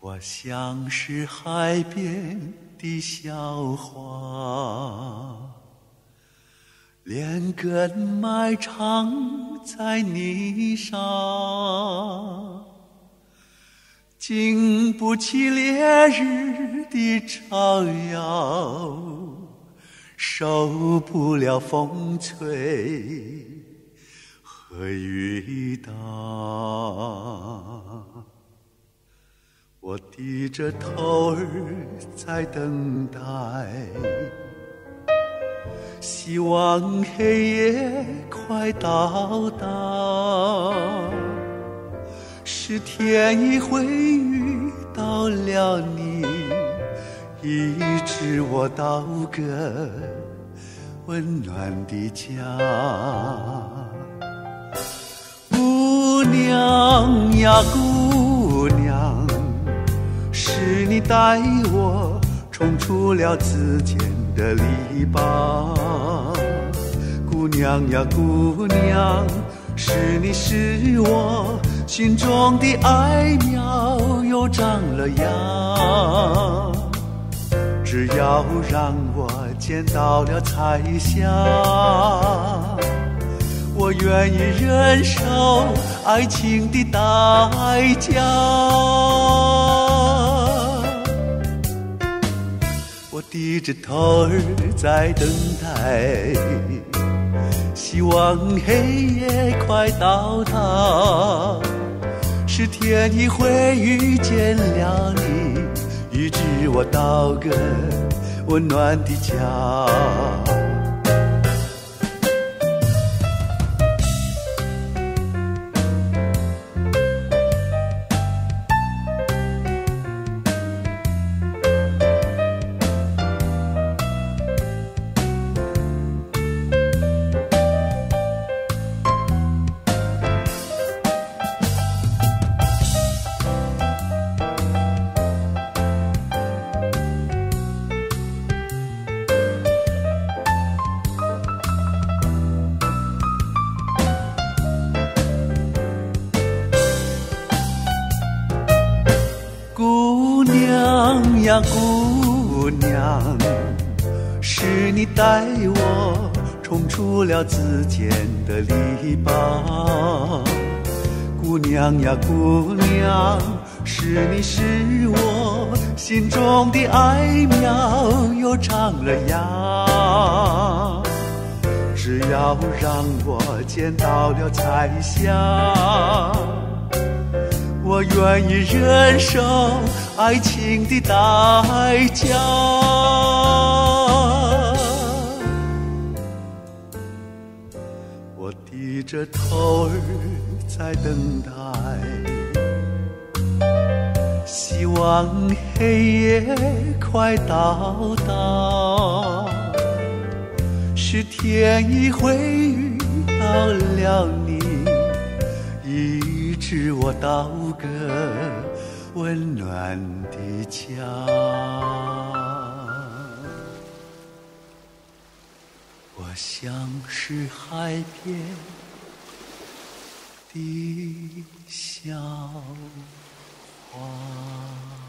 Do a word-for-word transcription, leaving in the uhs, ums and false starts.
我像是海边的小花，连根埋藏在泥上，经不起烈日的照耀，受不了风吹和雨打。我低着头儿在等待，希望黑夜快到达，是天已会遇到了你，医治我到个温暖的家。姑娘呀姑娘，是你带我冲出了之间的篱笆。姑娘呀姑娘，是你使我心中的爱苗又长了芽。只要让我见到了彩霞，我愿意忍受爱情的代价。我低着头儿在等待，希望黑夜快到达，是天已会遇见了你，医治我到个温暖的家。姑娘呀姑娘，是你带我冲出了之间的篱笆。姑娘呀姑娘，是你使我心中的爱苗又长了芽。只要让我见到了彩霞，我愿意忍受爱情的代价。我低着头儿在等待，希望黑夜快到达，是天已会遇到了你，医治我到个温暖的家。我像是海边的小花。